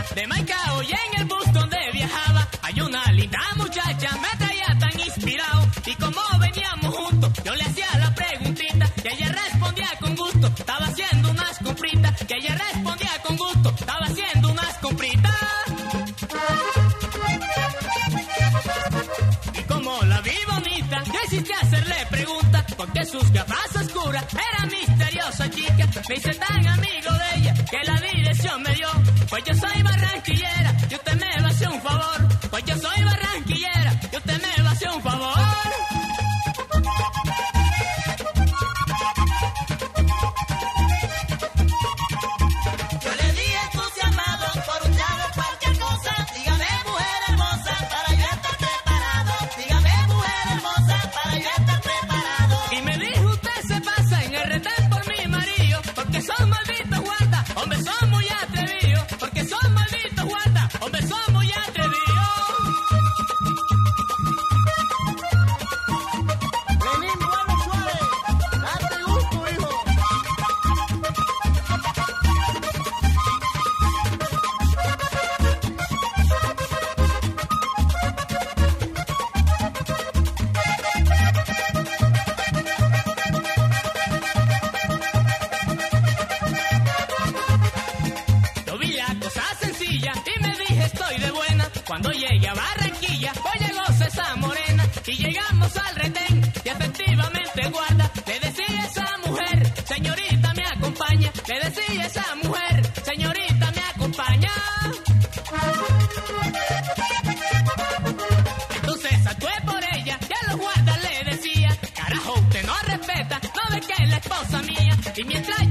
de Maicao y en el bus donde viajaba hay una linda muchacha, me traía tan inspirado. Y como veníamos juntos, yo le hacía la preguntita y ella respondía con gusto. Estaba haciendo unas compritas, y ella respondía con gusto. Estaba haciendo unas compritas. Y como la vi bonita, yo insistí a hacerle preguntas, porque sus gafas oscuras era misteriosa chica. Me hice tan amigo de ella que la dirección me dio. Pues yo soy barranquillera y usted me va a hacer un favor. Pues yo soy barranquillera y usted me va a hacer un favor. Yo le di entusiasmado por un trago cualquier cosa. Dígame mujer hermosa para yo estar preparado. Dígame mujer hermosa para yo estar preparado. Y me dijo usted se pasa en el retén por mi marido, porque son malditos guarda, hombres son muy atrevidos. Porque son malditos guarda, hombres son muy atrevidos. Lenín, bueno suave, date gusto, hijo. Yo vi la cosa sencilla y me dije estoy de buena. Cuando llegué a Barranquilla, pues llegó esa morena. Y llegamos al retén y efectivamente guarda, le decía esa mujer, señorita me acompaña. Le decía esa mujer, señorita me acompaña. Entonces actué por ella y a los guardas le decía, carajo usted no respeta, no ve que es la esposa mía. Y mientras